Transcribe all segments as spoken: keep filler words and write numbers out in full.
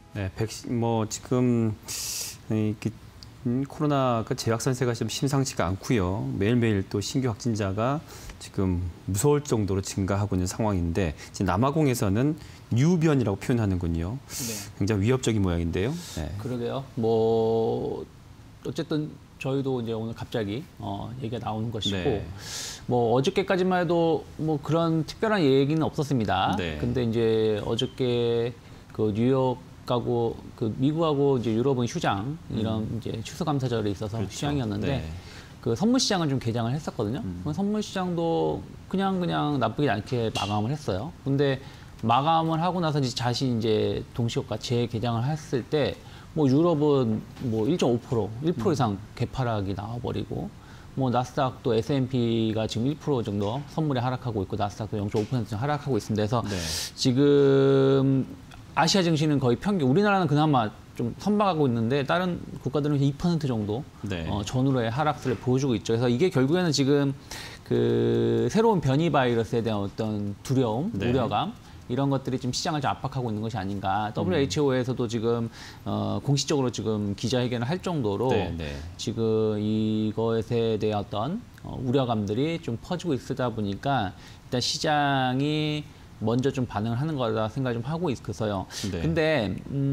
네, 백신 뭐 지금 이렇게 코로나가 재확산세가 좀 심상치가 않고요. 매일매일 또 신규 확진자가 지금 무서울 정도로 증가하고 있는 상황인데 지금 남아공에서는 뉴변이라고 표현하는군요. 네. 굉장히 위협적인 모양인데요. 네. 그러게요. 뭐 어쨌든 저희도 이제 오늘 갑자기 어, 얘기가 나오는 것이고, 네. 뭐 어저께까지만 해도 뭐 그런 특별한 얘기는 없었습니다. 네. 근데 이제 어저께 그 뉴욕하고 그 미국하고 이제 유럽은 휴장 이런 음. 이제 추수감사절에 있어서 그렇죠. 휴장이었는데. 네. 그 선물 시장을 좀 개장을 했었거든요. 음. 선물 시장도 그냥 그냥 나쁘지 않게 마감을 했어요. 근데 마감을 하고 나서 이제 자신 이제 동시효과 재개장을 했을 때 뭐 유럽은 뭐 일 점 오 퍼센트, 일 퍼센트 이상 개파락이 나와버리고 뭐 나스닥도 에스 앤 피가 지금 일 퍼센트 정도 선물이 하락하고 있고 나스닥도 영 점 오 퍼센트 하락하고 있습니다. 그래서 네. 지금 아시아 증시는 거의 평균, 우리나라는 그나마 좀 선방하고 있는데 다른 국가들은 이 퍼센트 정도 네. 어, 전후로의 하락세를 보여주고 있죠. 그래서 이게 결국에는 지금 그 새로운 변이 바이러스에 대한 어떤 두려움, 네. 우려감 이런 것들이 지금 시장을 좀 압박하고 있는 것이 아닌가. 더블유 에이치 오에서도 지금 어, 공식적으로 지금 기자회견을 할 정도로 네, 네. 지금 이것에 대한 어떤 어, 우려감들이 좀 퍼지고 있다 보니까 일단 시장이 먼저 좀 반응을 하는 거다 생각을 좀 하고 있어서요. 네. 근데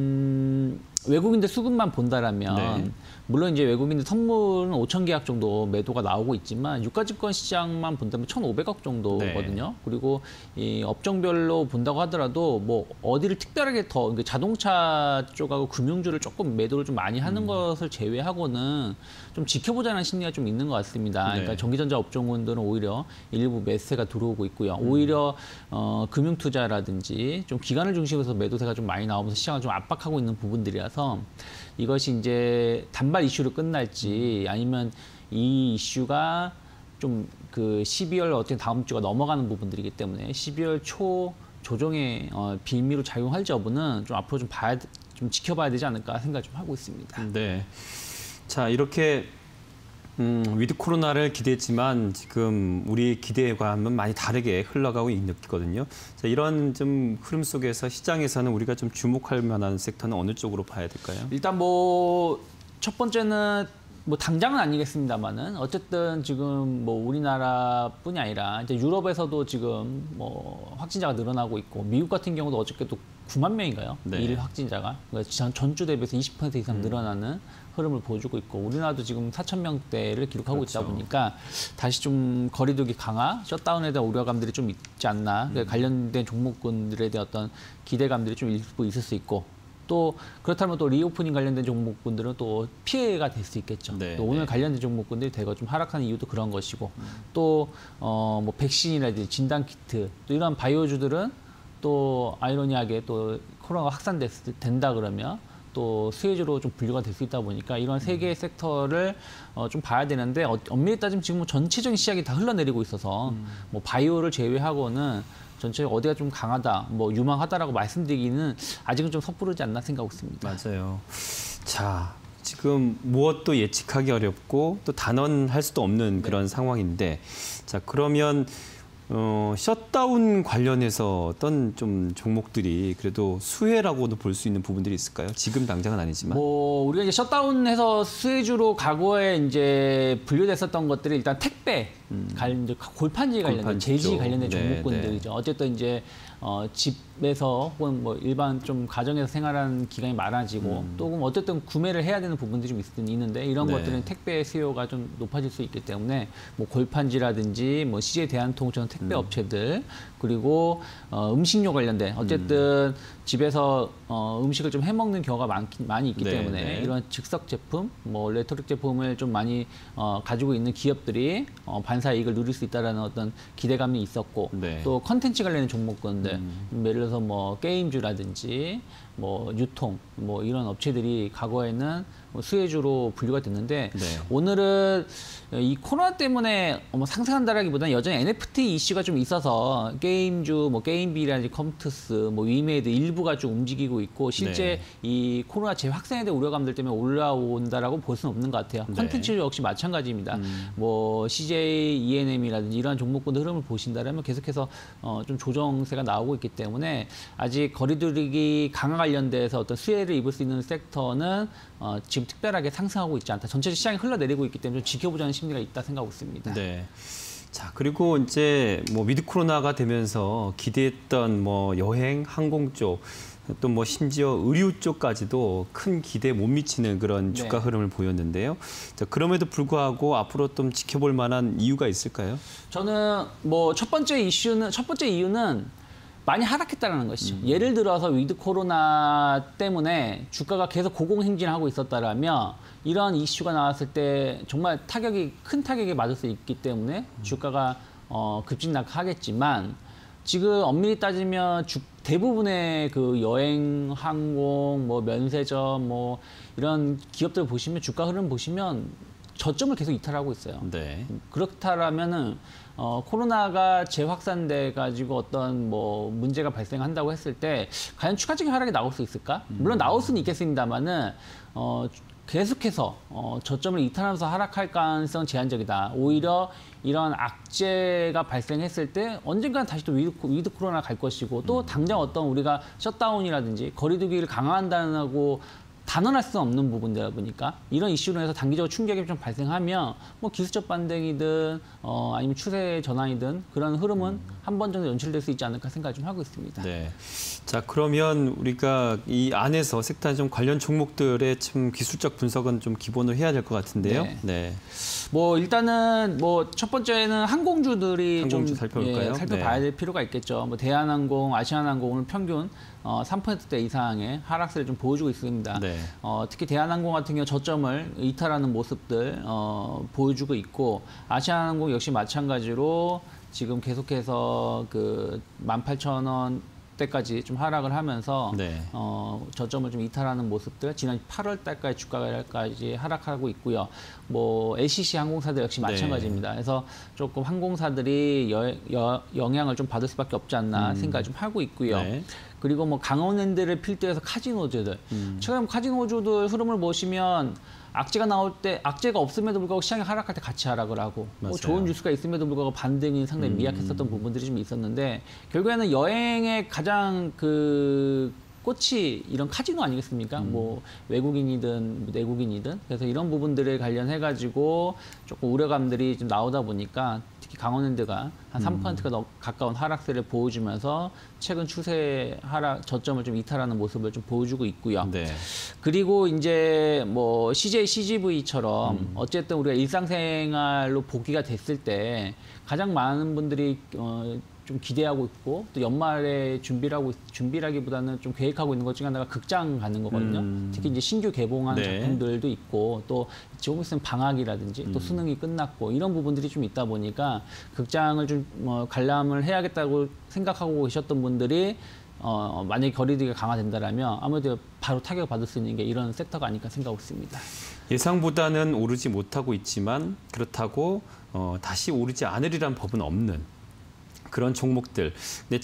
음, 외국인들 수급만 본다라면 네. 물론 이제 외국인들 선물은 오천 계약 정도 매도가 나오고 있지만 유가증권 시장만 본다면 천오백억 정도거든요. 네. 그리고 이 업종별로 본다고 하더라도 뭐 어디를 특별하게 더 자동차 쪽하고 금융주를 조금 매도를 좀 많이 하는 음. 것을 제외하고는 좀 지켜보자는 심리가 좀 있는 것 같습니다. 네. 그러니까 전기전자 업종군들은 오히려 일부 매수세가 들어오고 있고요. 음. 오히려 어, 금융투자라든지 좀 기관을 중심으로 해서 매도세가 좀 많이 나오면서 시장을 좀 압박하고 있는 부분들이라서 이것이 이제 단발 이슈로 끝날지 아니면 이 이슈가 좀 그 십이월 어떻게 다음 주가 넘어가는 부분들이기 때문에 십이월 초 조정의 어, 빌미로 작용할지 여부는 좀 앞으로 좀 봐야 좀 지켜봐야 되지 않을까 생각 좀 하고 있습니다. 네. 자, 이렇게 음, 위드 코로나를 기대했지만 지금 우리 기대와는 많이 다르게 흘러가고 있거든요. 자, 이런 좀 흐름 속에서 시장에서는 우리가 좀 주목할 만한 섹터는 어느 쪽으로 봐야 될까요? 일단 뭐 첫 번째는 뭐 당장은 아니겠습니다만은 어쨌든 지금 뭐 우리나라뿐이 아니라 이제 유럽에서도 지금 뭐 확진자가 늘어나고 있고 미국 같은 경우도 어저께도 구만 명인가요? 네. 일 확진자가 그러니까 전주 대비해서 이십 퍼센트 이상 늘어나는 음. 흐름을 보여주고 있고 우리나라도 지금 사천 명대를 기록하고 그렇죠. 있다 보니까 다시 좀 거리두기 강화, 셧다운에 대한 우려감들이 좀 있지 않나. 음. 관련된 종목군들에 대한 어떤 기대감들이 좀 일부 있을 수 있고 또 그렇다면 또 리오프닝 관련된 종목군들은 또 피해가 될 수 있겠죠. 네, 또 오늘 네. 관련된 종목군들이 대거 좀 하락하는 이유도 그런 것이고 음. 또 어, 뭐 백신이라든지 진단키트 또 이런 바이오주들은 또 아이러니하게 또 코로나가 확산된다 그러면 또 수혜주로 좀 분류가 될 수 있다 보니까 이런 세 개의 섹터를 어, 좀 봐야 되는데 어, 엄밀히 따지면 지금 뭐 전체적인 시장이 다 흘러내리고 있어서 음. 뭐 바이오를 제외하고는 전체 어디가 좀 강하다, 뭐 유망하다라고 말씀드리기는 아직은 좀 섣부르지 않나 생각하고 있습니다. 맞아요. 자, 지금 무엇도 예측하기 어렵고 또 단언할 수도 없는 그런 네. 상황인데, 자 그러면 어, 셧다운 관련해서 어떤 좀 종목들이 그래도 수혜라고도 볼 수 있는 부분들이 있을까요? 지금 당장은 아니지만. 뭐 우리가 이제 셧다운해서 수혜주로 과거에 이제 분류됐었던 것들이 일단 택배, 음. 관련, 골판지 관련된, 제지 관련된 종목군들이죠. 네, 네. 어쨌든 이제 어, 집에서 혹은 뭐 일반 좀 가정에서 생활하는 기간이 많아지고 음. 또 어쨌든 구매를 해야 되는 부분들이 좀 있, 있는데 이런 네. 것들은 택배 수요가 좀 높아질 수 있기 때문에 뭐 골판지라든지 뭐 씨제이 대한통운 택배 음. 업체들 그리고 어, 음식료 관련된 어쨌든 음. 집에서 어, 음식을 좀 해먹는 경우가 많기, 많이 있기 네, 때문에 네. 이런 즉석 제품, 뭐 레토릭 제품을 좀 많이 어, 가지고 있는 기업들이 어, 반사 이익을 누릴 수 있다는 어떤 기대감이 있었고 네. 또 컨텐츠 관련된 종목군들 음. 예를 들어서 뭐 게임주라든지 뭐 유통 뭐 이런 업체들이 과거에는 수혜주로 분류가 됐는데 네. 오늘은 이 코로나 때문에 뭐 상승한다라기보다는 여전히 엔에프티 이슈가 좀 있어서 게임주, 뭐 게임비라든지 컴투스, 뭐 위메이드 일부가 좀 움직이고 있고 실제 네. 이 코로나 재확산에 대한 우려감들 때문에 올라온다라고 볼 수는 없는 것 같아요. 네. 컨텐츠 역시 마찬가지입니다. 음. 뭐 씨제이, 이엔엠이라든지 이러한 종목군의 흐름을 보신다면 계속해서 어, 좀 조정세가 나오고 있기 때문에 아직 거리두기 강화 관련돼서 어떤 수혜를 입을 수 있는 섹터는 어, 지금 특별하게 상승하고 있지 않다. 전체 시장이 흘러내리고 있기 때문에 좀 지켜보자는 심리가 있다 생각하고 있습니다. 네. 자, 그리고 이제 뭐 위드 코로나가 되면서 기대했던 뭐 여행, 항공 쪽, 또 뭐 심지어 의류 쪽까지도 큰 기대에 못 미치는 그런 주가 네. 흐름을 보였는데요. 자, 그럼에도 불구하고 앞으로 좀 지켜볼 만한 이유가 있을까요? 저는 뭐 첫 번째 이슈는 첫 번째 이유는 많이 하락했다는 것이죠. 음. 예를 들어서 위드 코로나 때문에 주가가 계속 고공행진하고 있었다라면 이런 이슈가 나왔을 때 정말 타격이 큰 타격이 맞을 수 있기 때문에 음. 주가가 어, 급진락하겠지만 지금 엄밀히 따지면 주, 대부분의 그 여행, 항공, 뭐 면세점, 뭐 이런 기업들 보시면 주가 흐름 보시면 저점을 계속 이탈하고 있어요. 네. 그렇다라면은 어, 코로나가 재확산돼 가지고 어떤 뭐 문제가 발생한다고 했을 때 과연 추가적인 하락이 나올 수 있을까? 물론 나올 수는 있겠습니다만은 어, 계속해서 어, 저점을 이탈하면서 하락할 가능성은 제한적이다. 오히려 이런 악재가 발생했을 때 언젠가는 다시 또 위드, 위드 코로나 갈 것이고 또 당장 어떤 우리가 셧다운이라든지 거리두기를 강화한다고 단언할 수는 없는 부분이다 보니까 이런 이슈로 해서 단기적으로 충격이 좀 발생하면 뭐 기술적 반등이든 어, 아니면 추세 전환이든 그런 흐름은 음. 한 번 정도 연출될 수 있지 않을까 생각을 좀 하고 있습니다. 네. 자, 그러면 우리가 이 안에서 섹터 좀 관련 종목들의 좀 기술적 분석은 좀 기본으로 해야 될 것 같은데요. 네. 네. 뭐 일단은 뭐 첫 번째는 항공주들이 항공주 좀 살펴볼까요? 예, 살펴봐야 네. 될 필요가 있겠죠. 뭐 대한항공, 아시아나항공 오늘 평균 어, 삼 퍼센트대 이상의 하락세를 좀 보여주고 있습니다. 네. 어, 특히 대한항공 같은 경우 저점을 이탈하는 모습들 어, 보여주고 있고 아시아나항공 역시 마찬가지로 지금 계속해서 그 만 팔천 원 때까지 좀 하락을 하면서 네. 어, 저점을 좀 이탈하는 모습들 지난 팔월 달까지 주가까지 하락하고 있고요. 뭐 엘씨씨 항공사들 역시 마찬가지입니다. 네. 그래서 조금 항공사들이 여, 여, 영향을 좀 받을 수밖에 없지 않나 음. 생각을 좀 하고 있고요. 네. 그리고 뭐 강원랜드를 필두로 해서 카지노주들. 음. 최근 카지노주들 흐름을 보시면 악재가 나올 때 악재가 없음에도 불구하고 시장이 하락할 때 같이 하락을 하고 뭐 좋은 뉴스가 있음에도 불구하고 반등이 상당히 미약했었던 음. 부분들이 좀 있었는데 결국에는 여행의 가장 그 꽃이 이런 카지노 아니겠습니까? 음. 뭐 외국인이든 내국인이든 그래서 이런 부분들에 관련해 가지고 조금 우려감들이 좀 나오다 보니까 특히 강원랜드가 한 삼 퍼센트가 음. 가까운 하락세를 보여주면서 최근 추세 하락 저점을 좀 이탈하는 모습을 좀 보여주고 있고요. 네. 그리고 이제 뭐 씨제이, 씨지브이처럼 음. 어쨌든 우리가 일상생활로 복귀가 됐을 때 가장 많은 분들이 어, 좀 기대하고 있고 또 연말에 준비를 하고 준비라기보다는 좀 계획하고 있는 것 중에 하나가 극장 가는 거거든요. 음. 특히 이제 신규 개봉한 네. 작품들도 있고 또 조금 있으면 방학이라든지 음. 또 수능이 끝났고 이런 부분들이 좀 있다 보니까 극장을 좀 뭐 관람을 해야겠다고 생각하고 계셨던 분들이 어, 만약에 거리두기가 강화된다라면 아무래도 바로 타격을 받을 수 있는 게 이런 섹터가 아닐까 생각하고 있습니다. 예상보다는 오르지 못하고 있지만 그렇다고 어, 다시 오르지 않으리란 법은 없는 그런 종목들. 근데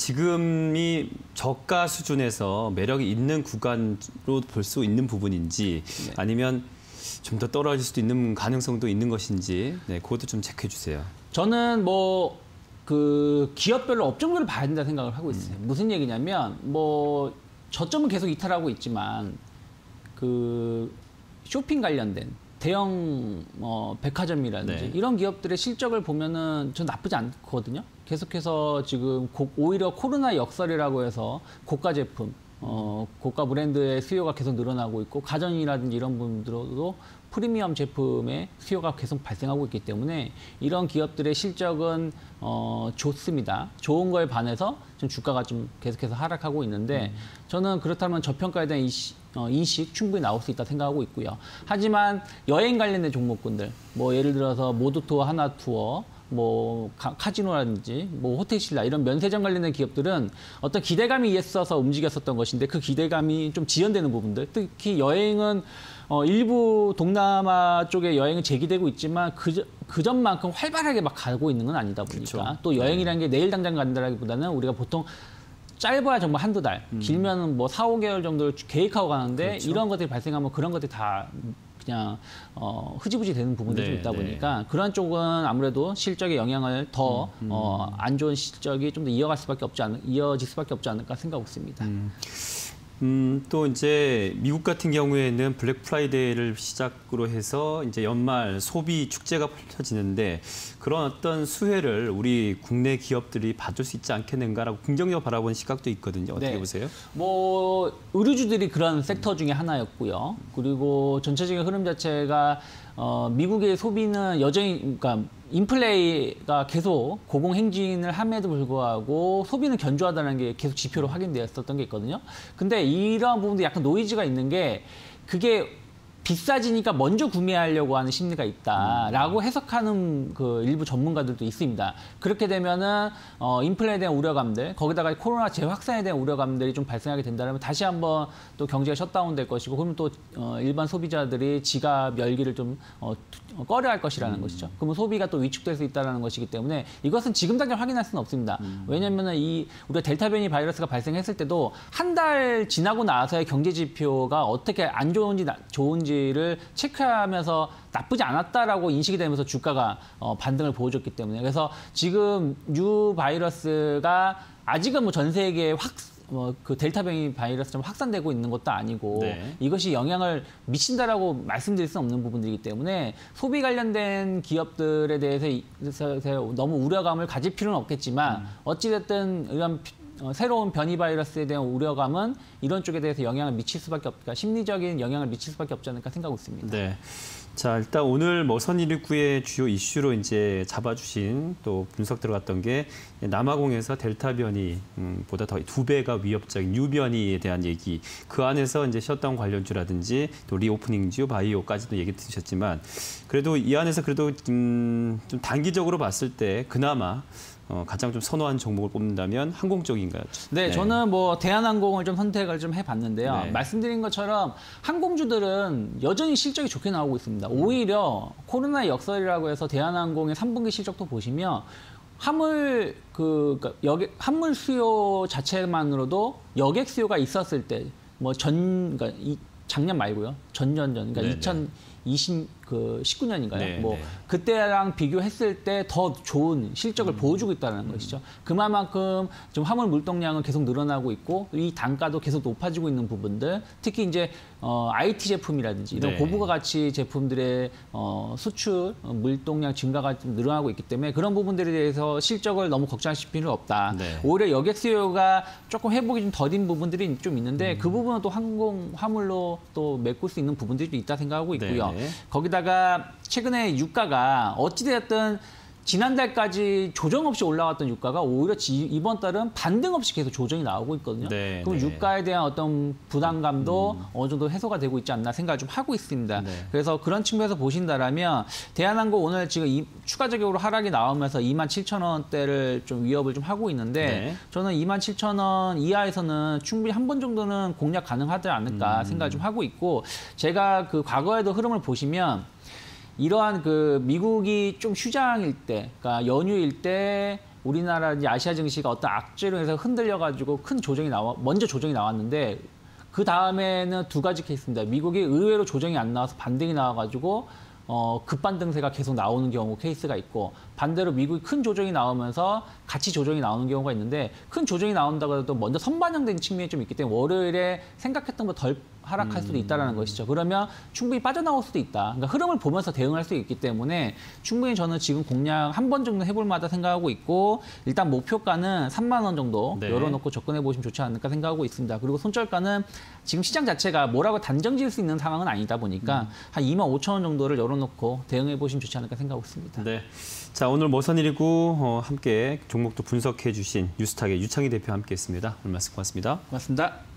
지금이 저가 수준에서 매력이 있는 구간으로 볼 수 있는 부분인지 네. 아니면 좀 더 떨어질 수도 있는 가능성도 있는 것인지 네, 그것도 좀 체크해 주세요. 저는 뭐 그 기업별로 업종별로 봐야 된다 생각을 하고 있어요. 음. 무슨 얘기냐면 뭐 저점은 계속 이탈하고 있지만 그 쇼핑 관련된 대형 어, 백화점이라든지 네. 이런 기업들의 실적을 보면은 전 나쁘지 않거든요. 계속해서 지금 고, 오히려 코로나 역설이라고 해서 고가 제품, 어, 고가 브랜드의 수요가 계속 늘어나고 있고 가전이라든지 이런 부분들도 프리미엄 제품의 수요가 계속 발생하고 있기 때문에 이런 기업들의 실적은 어, 좋습니다. 좋은 거에 반해서 좀 주가가 좀 계속해서 하락하고 있는데 음. 저는 그렇다면 저평가에 대한 인식, 어, 인식 충분히 나올 수 있다 생각하고 있고요. 하지만 여행 관련된 종목군들, 뭐 예를 들어서 모두투어, 하나투어, 뭐 카, 카지노라든지 뭐 호텔신라 이런 면세점 관련된 기업들은 어떤 기대감이 있어서 움직였었던 것인데 그 기대감이 좀 지연되는 부분들, 특히 여행은 어, 일부 동남아 쪽에 여행은 재개되고 있지만 그, 그 전만큼 활발하게 막 가고 있는 건 아니다 보니까 그렇죠. 또 여행이라는 게 내일 당장 간다라기보다는 우리가 보통 짧아야 정말 한두 달, 음. 길면 뭐 사, 오 개월 정도를 계획하고 가는데 그렇죠. 이런 것들이 발생하면 그런 것들이 다 그냥 어, 흐지부지 되는 부분들이 네, 좀 있다 보니까 네. 그런 쪽은 아무래도 실적에 영향을 더 음, 음. 어, 안 좋은 실적이 좀 더 이어갈 수밖에 없지 않, 이어질 수밖에 없지 않을까 생각하고 있습니다. 음. 음, 또 이제 미국 같은 경우에는 블랙 프라이데이를 시작으로 해서 이제 연말 소비 축제가 펼쳐지는데 그런 어떤 수혜를 우리 국내 기업들이 받을 수 있지 않겠는가라고 긍정적으로 바라보는 시각도 있거든요. 어떻게 네. 보세요? 뭐 의류주들이 그런 섹터 중에 하나였고요. 그리고 전체적인 흐름 자체가 어, 미국의 소비는 여전히 그러니까 인플레이가 계속 고공행진을 함에도 불구하고 소비는 견조하다는 게 계속 지표로 확인되었었던 게 있거든요. 근데 이러한 부분도 약간 노이즈가 있는 게 그게 비싸지니까 먼저 구매하려고 하는 심리가 있다라고 해석하는 그 일부 전문가들도 있습니다. 그렇게 되면은 어, 인플레에 대한 우려감들, 거기다가 코로나 재확산에 대한 우려감들이 좀 발생하게 된다면 다시 한번 또 경제가 셧다운될 것이고, 그러면 또 어, 일반 소비자들이 지갑 열기를 좀 어, 꺼려할 것이라는 음. 것이죠. 그러면 소비가 또 위축될 수 있다는 것이기 때문에 이것은 지금 당장 확인할 수는 없습니다. 음. 왜냐하면 이 우리가 델타 변이 바이러스가 발생했을 때도 한 달 지나고 나서의 경제 지표가 어떻게 안 좋은지 나, 좋은지를 체크하면서 나쁘지 않았다라고 인식이 되면서 주가가 어, 반등을 보여줬기 때문에, 그래서 지금 뉴 바이러스가 아직은 뭐 전 세계에 확 뭐 그 델타 변이 바이러스처럼 확산되고 있는 것도 아니고 네. 이것이 영향을 미친다라고 말씀드릴 수 없는 부분들이기 때문에 소비 관련된 기업들에 대해서 너무 우려감을 가질 필요는 없겠지만 음. 어찌됐든 이런 새로운 변이 바이러스에 대한 우려감은 이런 쪽에 대해서 영향을 미칠 수밖에 없다, 심리적인 영향을 미칠 수밖에 없지 않을까 생각하고 있습니다. 네. 자, 일단 오늘 뭐 선일일구의 주요 이슈로 이제 잡아주신 또 분석 들어갔던 게 남아공에서 델타 변이보다 더 두 배가 위협적인 뉴 변이에 대한 얘기, 그 안에서 이제 셧다운 관련주라든지 또 리오프닝주, 바이오까지도 얘기 드셨지만 그래도 이 안에서 그래도 음, 좀 단기적으로 봤을 때 그나마 어, 가장 좀 선호한 종목을 뽑는다면 항공 쪽인가요? 네, 네, 저는 뭐 대한항공을 좀 선택을 좀 해봤는데요. 네. 말씀드린 것처럼 항공주들은 여전히 실적이 좋게 나오고 있습니다. 오히려 코로나의 역설이라고 해서 대한항공의 삼 분기 실적도 보시면 화물 그 그러니까 여객 한물 수요 자체만으로도 여객 수요가 있었을 때 뭐 전 그러니까 이 작년 말고요, 전전전 그러니까 이천이십구 년인가요? 네, 뭐 네. 그때랑 비교했을 때 더 좋은 실적을 음. 보여주고 있다는 음. 것이죠. 그만큼 좀 화물 물동량은 계속 늘어나고 있고 이 단가도 계속 높아지고 있는 부분들, 특히 이제 어, 아이티 제품이라든지 이런 네. 고부가 가치 제품들의 어, 수출 어, 물동량 증가가 좀 늘어나고 있기 때문에 그런 부분들에 대해서 실적을 너무 걱정하실 필요는 없다. 네. 오히려 여객 수요가 조금 회복이 좀 더딘 부분들이 좀 있는데 음. 그 부분은 또 항공 화물로 또 메꿀 수 있는 부분들이 좀 있다 생각하고 있고요. 네. 거기다가 최근에 유가가 어찌되었든 지난달까지 조정 없이 올라갔던 유가가 오히려 지, 이번 달은 반등 없이 계속 조정이 나오고 있거든요. 네, 그럼 네. 유가에 대한 어떤 부담감도 음. 어느 정도 해소가 되고 있지 않나 생각을 좀 하고 있습니다. 네. 그래서 그런 측면에서 보신다라면 대한항공 오늘 지금 이, 추가적으로 하락이 나오면서 이만 칠천 원대를 좀 위협을 좀 하고 있는데 네. 저는 이만 칠천 원 이하에서는 충분히 한 번 정도는 공략 가능하지 않을까 음. 생각을 좀 하고 있고, 제가 그 과거에도 흐름을 보시면 이러한 그 미국이 좀 휴장일 때, 그러니까 연휴일 때 우리나라 이제 아시아 증시가 어떤 악재로 해서 흔들려가지고 큰 조정이 나와, 먼저 조정이 나왔는데 그 다음에는 두 가지 케이스입니다. 미국이 의외로 조정이 안 나와서 반등이 나와가지고 어, 급반등세가 계속 나오는 경우 케이스가 있고, 반대로 미국이 큰 조정이 나오면서 같이 조정이 나오는 경우가 있는데, 큰 조정이 나온다고 해도 먼저 선반영된 측면이 좀 있기 때문에 월요일에 생각했던 것보다 덜 하락할 수도 있다는 것이죠. 그러면 충분히 빠져나올 수도 있다. 그러니까 흐름을 보면서 대응할 수 있기 때문에 충분히 저는 지금 공략 한 번 정도 해볼 만하다 생각하고 있고, 일단 목표가는 삼만 원 정도 네. 열어놓고 접근해 보시면 좋지 않을까 생각하고 있습니다. 그리고 손절가는 지금 시장 자체가 뭐라고 단정 지을 수 있는 상황은 아니다 보니까 음. 한 이만 오천 원 정도를 열어놓고 대응해 보시면 좋지 않을까 생각하고 있습니다. 네. 자, 오늘 모선일이구 어, 함께 종목도 분석해 주신 뉴스탁의 유창희 대표와 함께했습니다. 오늘 말씀 고맙습니다. 고맙습니다.